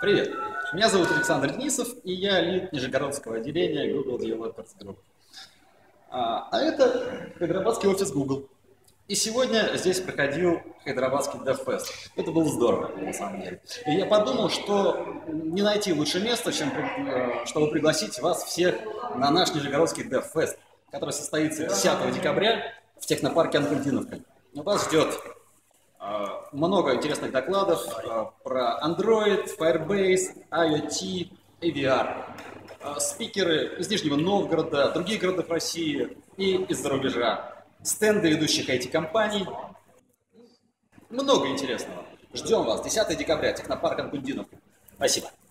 Привет, меня зовут Александр Денисов, и я лид Нижегородского отделения Google Developers Group. А это хайдарабадский офис Google. И сегодня здесь проходил хайдарабадский DevFest. Это было здорово, на самом деле. И я подумал, что не найти лучше места, чтобы пригласить вас всех на наш Нижегородский DevFest, который состоится 10 декабря в технопарке Анкудиновка. Вас ждет много интересных докладов про Android, Firebase, IoT и VR. Спикеры из Нижнего Новгорода, других городов России и из-за рубежа. Стенды ведущих IT-компаний. Много интересного. Ждем вас 10 декабря, технопарк Анкудиновка. Спасибо.